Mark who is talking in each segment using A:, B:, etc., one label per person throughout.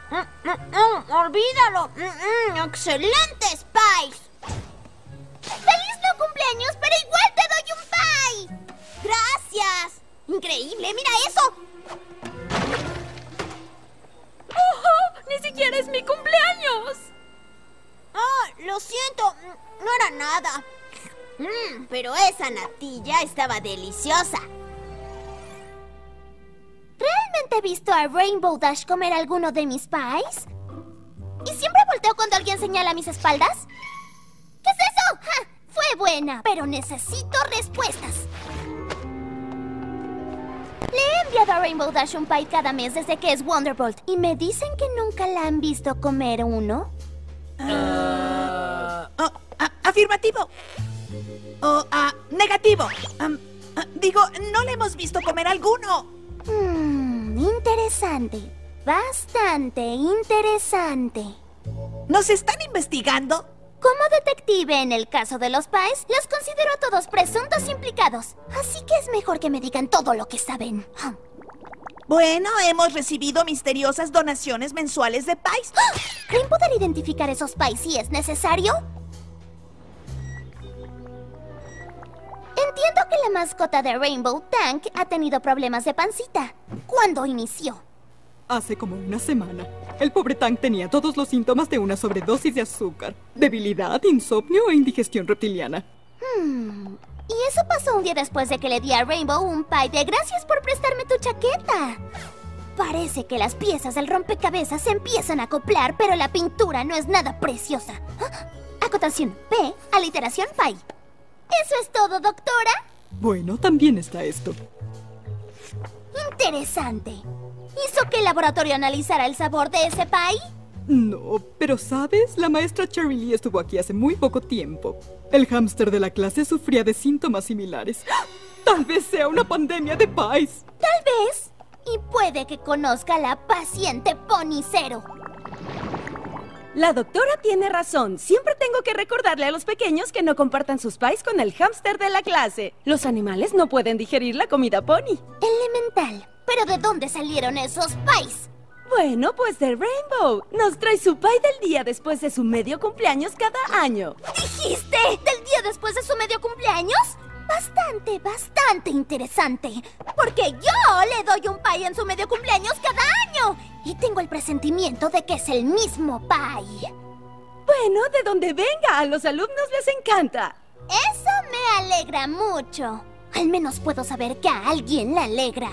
A: Olvídalo. ¡Excelente, Spice! ¡Feliz no cumpleaños, pero igual te doy un pie! ¡Gracias! ¡Increíble! ¡Mira eso!
B: ¡Oh! ¡Ni siquiera es mi cumpleaños!
A: Lo siento. No era nada. Pero esa natilla estaba deliciosa. ¿Realmente he visto a Rainbow Dash comer alguno de mis pies? ¿Y siempre volteo cuando alguien señala mis espaldas? ¿Qué es eso? ¡Ja! Fue buena, pero necesito respuestas. Le he enviado a Rainbow Dash un pie cada mes desde que es Wonderbolt. ¿Y me dicen que nunca la han visto comer uno?
C: Afirmativo. Negativo. Digo, no le hemos visto comer alguno.
A: Interesante. Bastante interesante.
C: ¿Nos están investigando?
A: Como detective en el caso de los pies, los considero a todos presuntos implicados. Así que es mejor que me digan todo lo que saben.
C: Bueno, hemos recibido misteriosas donaciones mensuales de pies.
A: ¿Creen poder identificar esos pies si es necesario? Entiendo que la mascota de Rainbow Tank ha tenido problemas de pancita. ¿Cuándo inició?
B: Hace como una semana. El pobre Tank tenía todos los síntomas de una sobredosis de azúcar. Debilidad, insomnio e indigestión reptiliana.
A: Y eso pasó un día después de que le di a Rainbow un pie de gracias por prestarme tu chaqueta. Parece que las piezas del rompecabezas se empiezan a acoplar, pero la pintura no es nada preciosa. Acotación P, aliteración pie. ¿Eso es todo, doctora?
B: Bueno, también está esto.
A: Interesante. ¿Hizo que el laboratorio analizara el sabor de ese pie?
B: No, pero ¿sabes? La maestra Cherry Lee estuvo aquí hace muy poco tiempo. El hámster de la clase sufría de síntomas similares. Tal vez sea una pandemia de pies.
A: Tal vez. Y puede que conozca a la paciente ponicero.
D: La doctora tiene razón. Siempre tengo que recordarle a los pequeños que no compartan sus pies con el hámster de la clase. Los animales no pueden digerir la comida pony.
A: Elemental. ¿Pero de dónde salieron esos pies?
D: Bueno, pues de Rainbow. Nos trae su pie del día después de su medio cumpleaños cada año.
A: ¿Dijiste? ¿Del día después de su medio cumpleaños? Bastante interesante. Porque yo le doy un pie en su medio cumpleaños cada año. Y tengo el presentimiento de que es el mismo pie.
D: Bueno, de donde venga, a los alumnos les encanta.
A: Eso me alegra mucho. Al menos puedo saber que a alguien le alegra.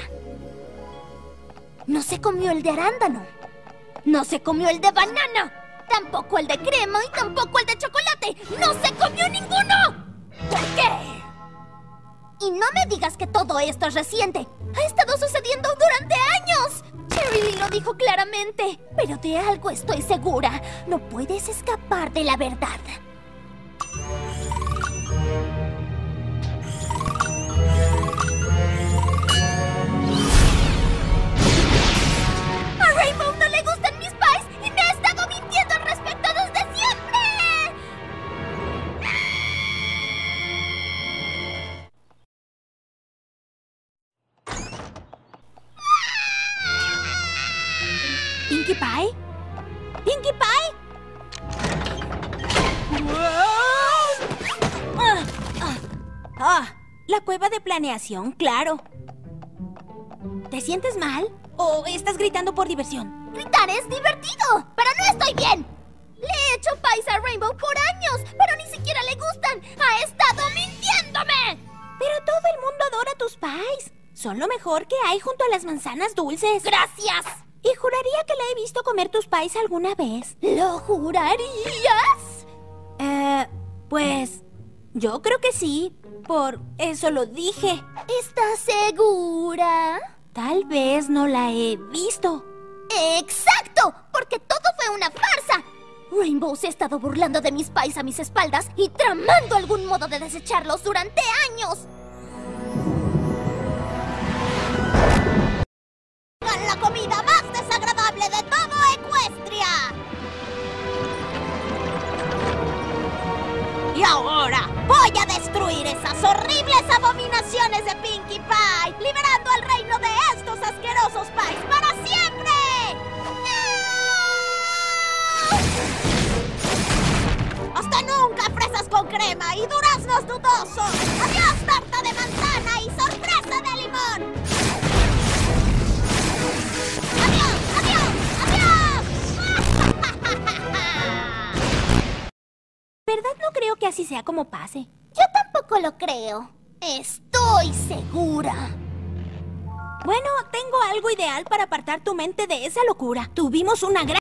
A: No se comió el de arándano. No se comió el de banana. Tampoco el de crema y tampoco el de chocolate. ¡No se comió ninguno! ¿Por qué? Y no me digas que todo esto es reciente. Ha estado sucediendo durante años. Cherry Lee lo dijo claramente. Pero de algo estoy segura. No puedes escapar de la verdad. A Rainbow no le gustan mis pies y me ha estado mintiendo al respecto desde siempre. ¿Pinkie Pie? ¿Pinkie Pie?
E: La cueva de planeación, claro. ¿Te sientes mal? ¿O estás gritando por diversión?
A: Gritar es divertido, pero no estoy bien. Le he hecho pies a Rainbow por años, pero ni siquiera le gustan. ¡Ha estado mintiéndome!
E: Pero todo el mundo adora tus pies. Son lo mejor que hay junto a las manzanas dulces.
A: ¡Gracias!
E: Y juraría que la he visto comer tus pies alguna vez.
A: ¿Lo jurarías?
E: Pues yo creo que sí. Por eso lo dije.
A: ¿Estás segura?
E: Tal vez no la he visto.
A: ¡Exacto! Porque todo fue una farsa. Rainbow se ha estado burlando de mis pies a mis espaldas y tramando algún modo de desecharlos durante años. ¡Con la comida más desagradable de todo Equestria! Y ahora voy a destruir esas horribles abominaciones de Pinkie Pie, liberando al reino de estos asquerosos pies para siempre. ¡Ah! con crema y duraznos dudosos. ¡Adiós, tarta de manzana y sorpresa de limón! ¡Adiós, adiós, adiós!
E: ¿Verdad? No creo que así sea como pase.
A: Yo tampoco lo creo. Estoy segura.
E: Bueno, tengo algo ideal para apartar tu mente de esa locura. Tuvimos una gran...